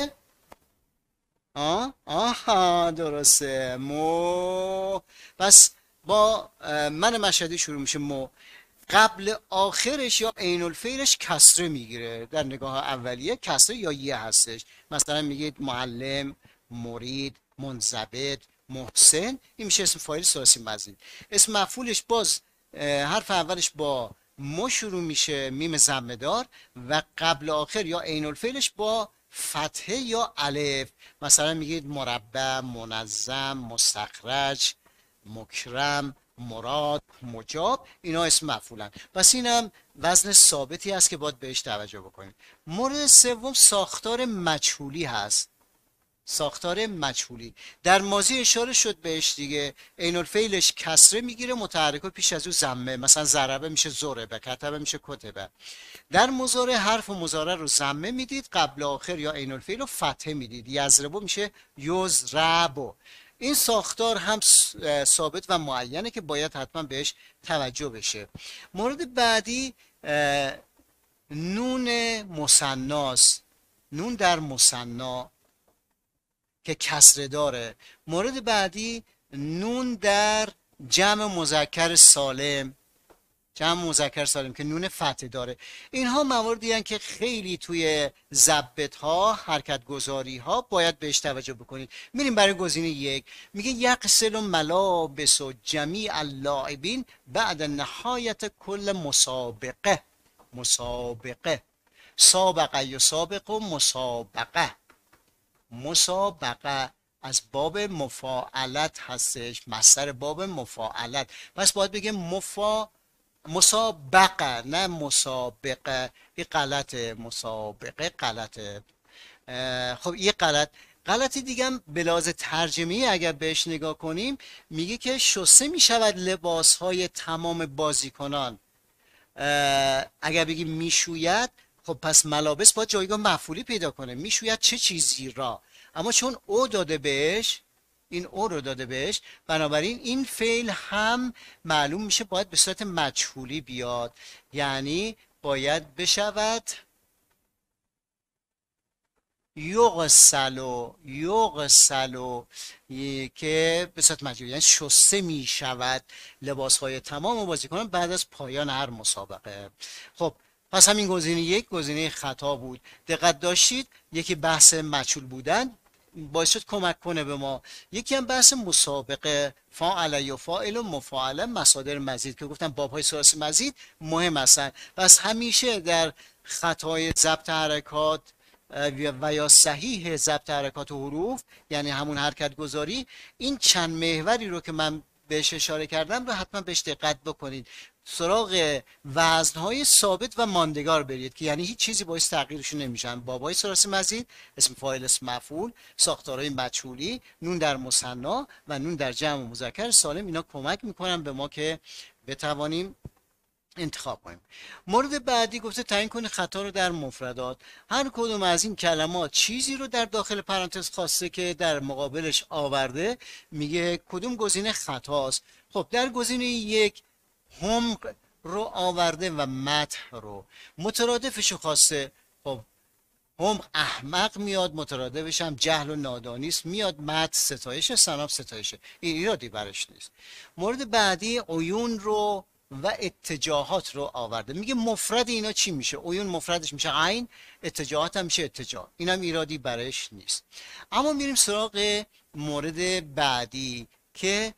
آها درسته، مو. پس با من مشهدی شروع میشه مو. قبل آخرش یا عین الفعلش کسره میگیره. در نگاه اولیه کسره یا یه هستش. مثلا میگید معلم، مرید، منضبط، محسن. این میشه اسم فاعل ثلاثی مزید. اسم مفعولش باز حرف اولش با مو شروع میشه، میم ضمه و قبل آخر یا عین الفعلش با فتحه یا الف. مثلا میگید مربع، منظم، مستخرج، مکرم، مراد، مجاب. اینا اسم مفعولن. پس اینم وزن ثابتی هست که باید بهش توجه بکنید. مورد سوم ساختار مجهولی هست. ساختار مجهولی در ماضی اشاره شد بهش دیگه. عین الفعلش کسره میگیره، متحرک پیش از او ضمه. مثلا ضربه میشه ضربه، کتبه میشه کتبه. در مضارع حرف مضارع رو ضمه میدید، قبل آخر یا عین الفعل رو فتحه میدید. یضربو میشه یضربو. این ساختار هم ثابت و معینه که باید حتما بهش توجه بشه. مورد بعدی نون مثناست. نون در مثنا که کسره داره. مورد بعدی نون در جمع مذکر سالم. جمع مذکر سالم که نون فتحه داره. اینها مواردی هستند که خیلی توی ضبط ها، حرکت گذاری ها باید بهش توجه بکنید. میریم برای گزینه یک. میگه یغسل ملابس جمیع اللاعبین بعد نهایت کل مسابقه. مسابقه، سابقه یسابق و مسابقه. مسابقه از باب مفاعلت هستش، مصدر باب مفاعلت. پس باید بگه مسابقه، نه مسابقه. این غلطه، مسابقه غلطه. خب یه غلطی دیگه هم به لحاظ ترجمه‌ای اگر بهش نگاه کنیم، میگه که شسته میشود لباسهای تمام بازیکنان. اگر بگیم میشوید، خب پس ملابس باید جایگاه مفعولی پیدا کنه. میشوید چه چیزی را، اما چون او داده بهش، این او رو داده بهش، بنابراین این فعل هم معلوم میشه باید به صورت مجهولی بیاد. یعنی باید بشود یغسلو. یغسلو که به صورت مجهولی، یعنی شسته میشود لباسهای تمام بازیکنان بعد از پایان هر مسابقه. خب پس همین گزینه یک گزینه خطا بود. دقت داشتید یکی بحث مجهول بودن باعث شد کمک کنه به ما. یکی هم بحث مسابقه، فاعل و فاعل و مفاعله، مصادر مزید که گفتم بابهای ثلاثی مزید مهم هستن. پس همیشه در خطای ضبط حرکات و یا صحیح ضبط حرکات و حروف، یعنی همون حرکت گذاری، این چند محوری رو که من بهش اشاره کردم رو حتما بهش دقت بکنید. سراغ وزنهای ثابت و ماندگار برید که یعنی هیچ چیزی باعث تغییرشون نمیشن. بابای ثلاثی مزید، اسم فاعل، اسم مفعول، ساختارهای مجهولی، نون در مثنا و نون در جمع مذکر سالم، اینا کمک میکنن به ما که بتوانیم انتخاب کنیم. مورد بعدی گفته تعیین کنید خطا رو در مفردات. هر کدوم از این کلمات چیزی رو در داخل پرانتز خواسته که در مقابلش آورده، میگه کدوم گزینه خطاست. خب در گزینه یک حمق رو آورده و مدح رو. مترادفش رو خواسته. خب حمق احمق میاد، مترادفش هم جهل و نادانیست میاد، مدح ستایش، ثنا ستایشه. این ایرادی برش نیست. مورد بعدی عیون رو و اتجاهات رو آورده. میگه مفرد اینا چی میشه؟ عیون مفردش میشه عین، اتجاهات هم میشه اتجاه. اینم ایرادی برش نیست. اما میریم سراغ مورد بعدی که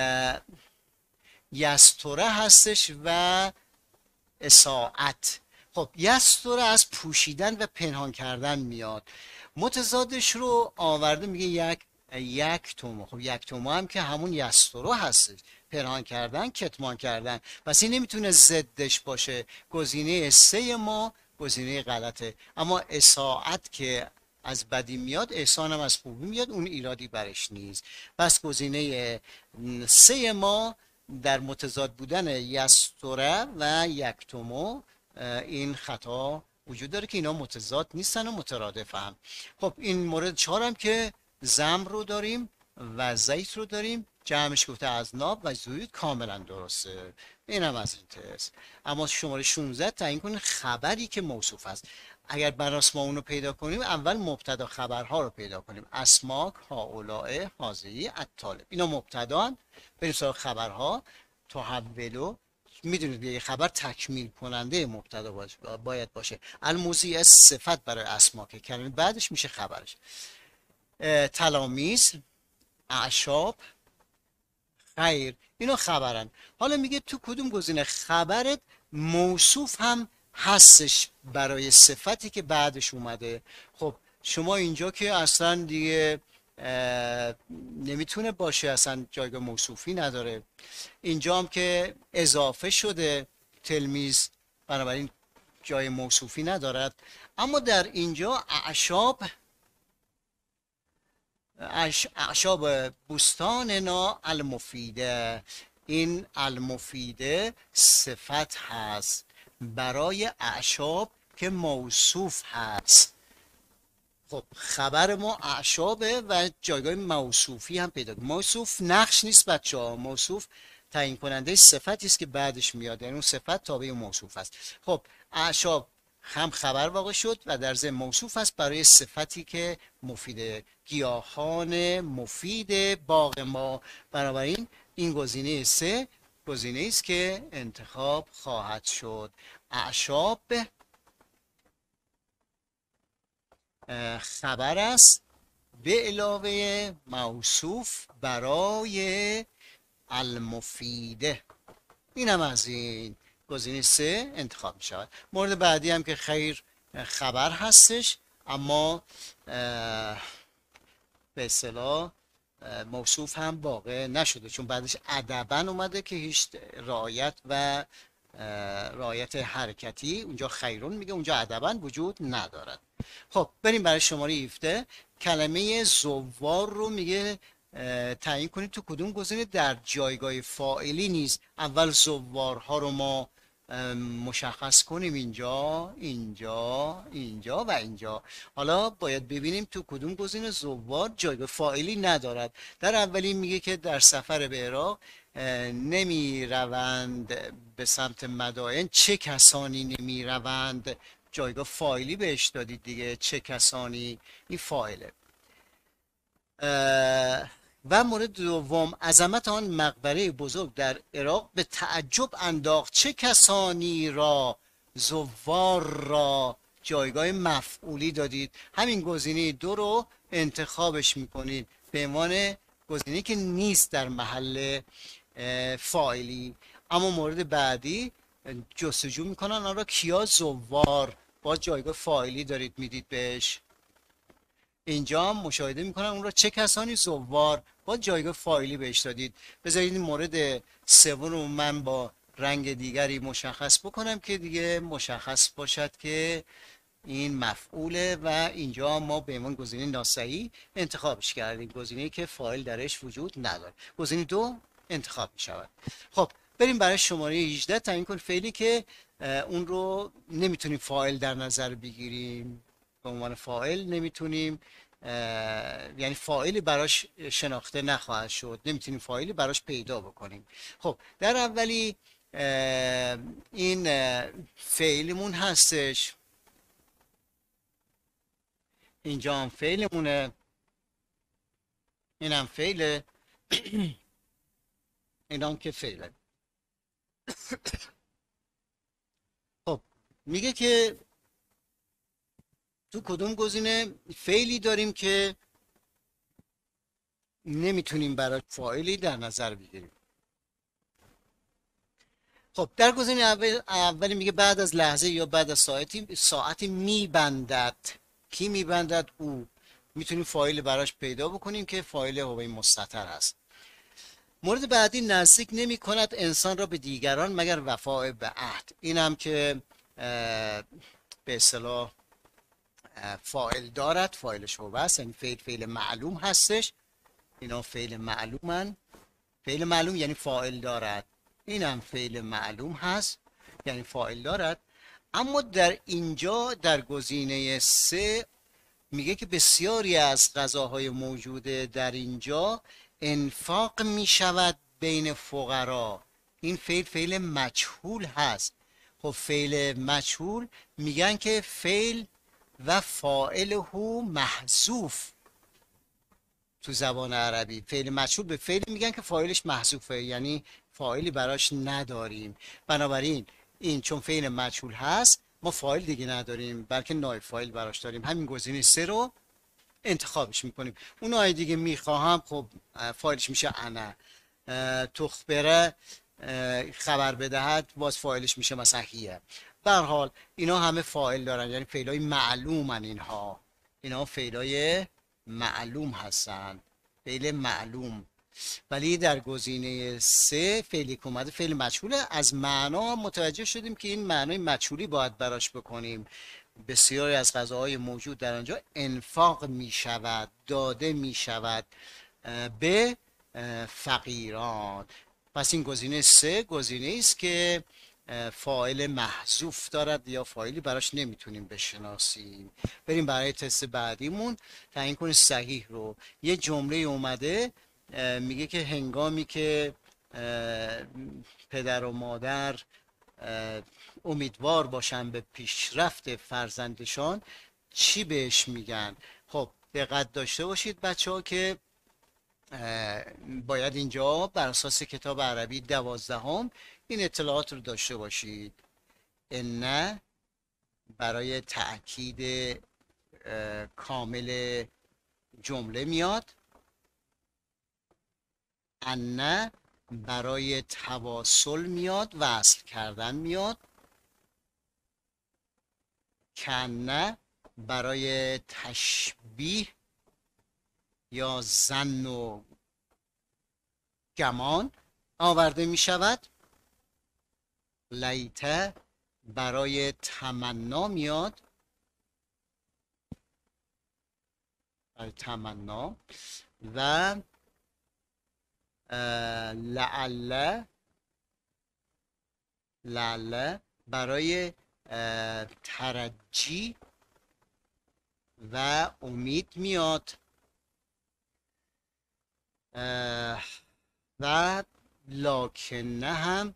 یستره هستش و اساعت. خب یستره از پوشیدن و پنهان کردن میاد. متضادش رو آورده، میگه یک تومه. خب یک تومه هم که همون یستره هستش، پنهان کردن، کتمان کردن. پس این نمیتونه ضدش باشه. گزینه سه ما گزینه غلطه. اما اساعت که از بدی میاد، احسان هم از خوبی میاد، اون ایرادی برش نیست. پس گزینه سه ما در متضاد بودن یستره و یکتمو این خطا وجود داره که اینا متضاد نیستن و مترادف هم. خب این مورد 4 هم که زم رو داریم و زیت رو داریم، جمعش گفته از ناب و زوید، کاملا درسته. اینم از این تست. اما شماره 16 تعیین کنید خبری که موصوف است. اگر براس ما اونو پیدا کنیم، اول مبتدا خبرها رو پیدا کنیم. اسماک، هاولائه، حاضری، الطالب. اینا مبتدان. بریم سراغ خبرها. تحولو، میدونید یه خبر تکمیل کننده مبتدا باید باشه. الموضوع صفت برای اسماک، کلمه بعدش میشه خبرش. تلامیذ، اعشاب، خیر، اینا خبرن. حالا میگه تو کدوم گزینه خبرت موصوف هم هستش برای صفتی که بعدش اومده. خب شما اینجا که اصلا دیگه نمیتونه باشه، اصلا جایگاه موصوفی نداره. اینجا هم که اضافه شده تلمیذ، بنابراین جای موصوفی ندارد. اما در اینجا اعشاب بوستاننا المفیده، این المفیده صفت هست برای اعشاب که موصوف هست. خب خبر ما اعشابه و جایگاه موصوفی هم پیدا کنیم. موصوف نقش نیست بچه ها، موصوف تعیین کننده صفتی است که بعدش میاد، یعنی اون صفت تابع موصوف است. خب اعشاب هم خبر واقع شد و در ضمن موصوف است برای صفتی که مفیده، گیاهان مفید باغ ما. بنابراین این گزینه 3 گزینه است که انتخاب خواهد شد. اعشاب خبر است به علاوه موصوف برای المفیده. اینم از این گزینه 3 انتخاب می شود. مورد بعدی هم که خیر خبر هستش اما به اصطلاح موصوف هم واقع نشده، چون بعدش ادبا اومده که هیچ رعایت حرکتی اونجا خیرون میگه، اونجا ادبا وجود ندارد. خب بریم برای شماره 17. کلمه زوار رو میگه تعیین کنید تو کدوم گزینه در جایگاه فاعلی نیست. اول زوارها رو ما مشخص کنیم، اینجا، اینجا، اینجا و اینجا. حالا باید ببینیم تو کدوم گزینه زوار جایگاه فاعلی ندارد. در اولی میگه که در سفر به عراق نمی روند به سمت مدائن. چه کسانی نمی روند؟ جایگاه فاعلی بهش دادید دیگه، چه کسانی، این فاعله. و مورد دوم، عظمت آن مقبره بزرگ در عراق به تعجب انداخت. چه کسانی را؟ زوار را. جایگاه مفعولی دادید. همین گزینه 2 رو انتخابش میکنید به عنوان گزینه که نیست در محل فاعلی. اما مورد بعدی جستجو میکنن آن را کیا؟ زوار. باز جایگاه فاعلی دارید میدید بهش. اینجا هم مشاهده میکنن اون را چه کسانی؟ زوار. با جایگاه فاعلی بهش دادید. بذارید این مورد 3 رو من با رنگ دیگری مشخص بکنم که دیگه مشخص باشد که این مفعوله و اینجا ما به عنوان گزینه ناصحیح انتخابش کردیم، گزینه‌ای که فاعل درش وجود نداره. گزینه 2 انتخاب می شود. خب بریم برای شماره 18. تعیین کن فعلی که اون رو نمیتونیم فاعل در نظر بگیریم، به عنوان فاعل نمیتونیم، یعنی فاعلی براش شناخته نخواهد شد، نمیتونیم فاعلی براش پیدا بکنیم. خب در اولی این فعلمون هستش، اینجا هم فعلمونه، این هم فعله، این هم که فعله. خب میگه که تو کدوم گزینه فعلی داریم که نمیتونیم برای فاعلی در نظر بگیریم. خب در گزینه اولی میگه بعد از لحظه یا بعد از ساعتی میبندد. کی میبندد؟ او. میتونیم فاعل براش پیدا بکنیم که فاعل هوی مستتر هست. مورد بعدی نزدیک نمی کند انسان را به دیگران مگر وفاء به عهد. این هم که به اصطلاح فاعل دارد، فاعلش هو است، یعنی فعل معلوم هستش. اینا فعل معلومن. فعل معلوم یعنی فاعل دارد، اینم فعل معلوم هست یعنی فاعل دارد. اما در اینجا در گزینه 3 میگه که بسیاری از غذاهای موجوده در اینجا انفاق میشود بین فقرا. این فعل مجهول هست. خب فعل مجهول میگن که فعل و فاعله محذوف. تو زبان عربی فعل مجهول به فعل میگن که فاعلش محذوفه، یعنی فاعلی براش نداریم. بنابراین این چون فعل مجهول هست ما فاعل دیگه نداریم بلکه نایب فاعل براش داریم. همین گزینه 3 رو انتخابش میکنیم. اونایی دیگه میخواهم خب فاعلش میشه انا. تخبره خبر بدهد باز فاعلش میشه مثلا هیه. به هر حال اینا همه فاعل دارن یعنی فعلای معلومن. اینا فعلای معلوم هستن، فعل معلوم. ولی در گزینه 3 فعلی که اومده فعل مجهوله. از معنا متوجه شدیم که این معنای مجهولی باید براش بکنیم. بسیاری از غذاهای موجود در آنجا انفاق می شود، داده می شود به فقیران. پس این گزینه 3 گزینه است که فاعل محذوف دارد یا فاعلی براش نمیتونیم بشناسیم. بریم برای تست بعدیمون تعیین کنیم صحیح رو. یه جمله اومده میگه که هنگامی که پدر و مادر امیدوار باشن به پیشرفت فرزندشان چی بهش میگن؟ خب دقت داشته باشید بچه ها که باید اینجا بر اساس کتاب عربی 12 این اطلاعات رو داشته باشید. ان برای تأکید کامل جمله میاد، ان برای تواصل میاد، وصل کردن میاد، کن برای تشبیه یا ظن و گمان آورده می شود، لیته برای تمنا میاد، برای تمنا، و لعل برای ترجی و امید میاد، و لکنه هم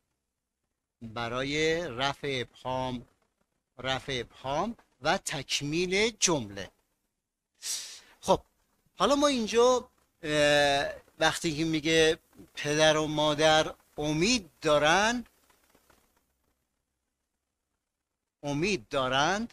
برای رفع ابهام و تکمیل جمله. خب حالا ما اینجا وقتی که میگه پدر و مادر امید دارند،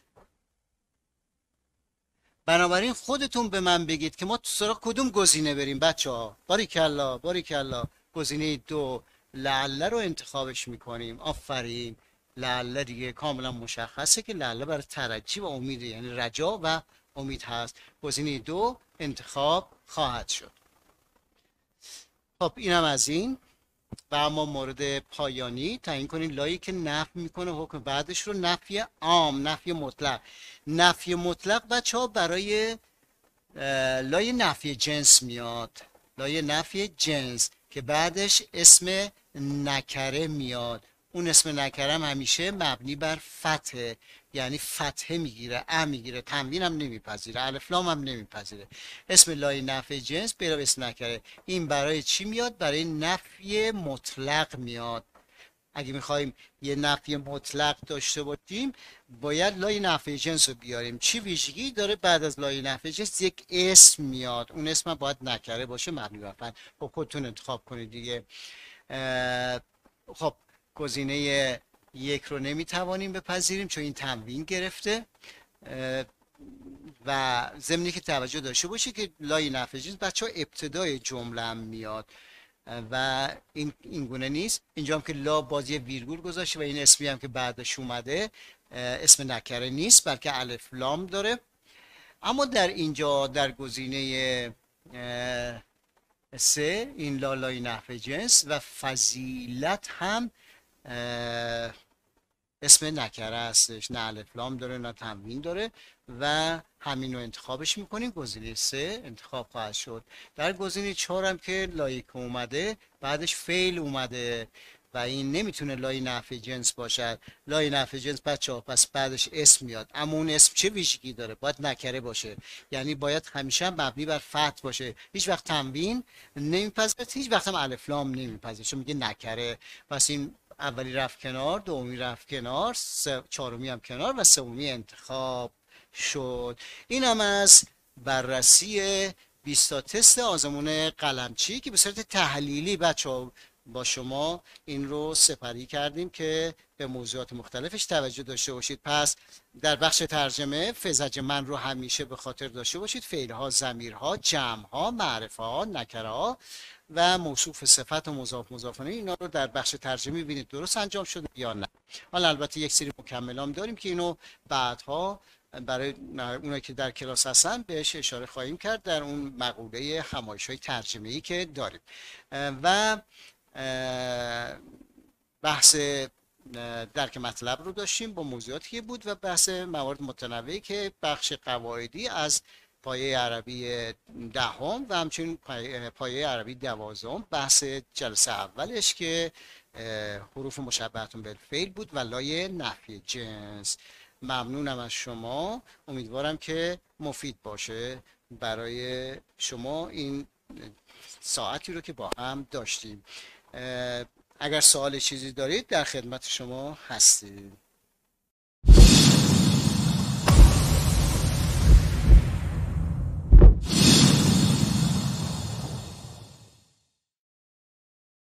بنابراین خودتون به من بگید که ما تو سراغ کدوم گزینه بریم بچه ها. باریکلا گزینه 2 لعله رو انتخابش میکنیم. آفرین، لعله دیگه کاملا مشخصه که لعله برای ترجی و امید یعنی رجا و امید هست. گزینه 2 انتخاب خواهد شد. خب اینم از این. و اما مورد پایانی تعیین کنید لایی که نفی میکنه حکم بعدش رو. نفی عام، نفی مطلق. نفی مطلق بچه ها برای لای نفی جنس میاد. لای نفی جنس که بعدش اسم نکره میاد. اون اسم نکره هم همیشه مبنی بر فتحه، یعنی فتحه میگیره، میگیره، تنوین هم نمیپذیره، الف لام هم نمیپذیره. اسم لای نفی جنس به علاوه اسم نکره. این برای چی میاد؟ برای نفی مطلق میاد. اگه میخوایم یه نفی مطلق داشته باشیم باید لای نفی جنس رو بیاریم. چی ویژگی داره؟ بعد از لای نفی جنس یک اسم میاد. اون اسم باید نکره باشه، مبنی بر فتح. خب خودتون انتخاب کنید دیگه. خب گزینه 1 رو نمیتوانیم بپذیریم چون این تنوین گرفته. و ضمنی که توجه داشته باشید که لای نفی جنس بچه ها ابتدای جمله هم میاد و این گونه نیست. اینجا هم که لا بازی ویرگول گذاشته و این اسمی هم که بعدش اومده اسم نکره نیست بلکه الف لام داره. اما در اینجا در گزینه 3 این لای نفی جنس و فضیلت هم اسم نکره هستش، نه الف لام داره نه تنوین داره. و همین رو انتخابش میکنیم. گزینه 3 انتخاب خواهد شد. در گزینه 4 هم که لایک اومده بعدش فیل اومده و این نمیتونه لای نفی جنس باشد. لای نفی جنس بچه ها پس بعدش اسم میاد، اما اون اسم چه ویژگی داره؟ باید نکره باشه، یعنی باید همیشه مبنی بر فتح باشه، هیچ وقت تنوین نمیپذیره، هیچ وقت هم الف لام نمیپذیره، چون میگه نکره. پس این اولی رفت کنار، دومی رفت کنار، چهارمی هم کنار و سومی انتخاب شد. این هم از بررسی 20 تا تست آزمون قلمچی که به صورت تحلیلی بچه ها با شما این رو سپری کردیم که به موضوعات مختلفش توجه داشته باشید. پس در بخش ترجمه فزج من رو همیشه به خاطر داشته باشید. فعلها، ضمیرها، جمعها، معرفه ها، نکره ها و موصوف صفت و مضاف مضافانه اینا رو در بخش ترجمه ببینید درست انجام شده یا نه. حالا البته یک سری مکملام داریم که اینو بعدها برای اونایی که در کلاس هستن بهش اشاره خواهیم کرد در اون مقوله همایش‌های ترجمه‌ای که داریم. و بحث درک مطلب رو داشتیم با موضوعاتی که بود و بحث موارد متنوعی که بخش قواعدی از پایه عربی دهم و همچنین پایه عربی 12 بحث جلسه اولش که حروف مشبهه بالفعل بود و لای نفی جنس. ممنونم از شما، امیدوارم که مفید باشه برای شما این ساعتی رو که با هم داشتیم. اگر سوال چیزی دارید در خدمت شما هستیم.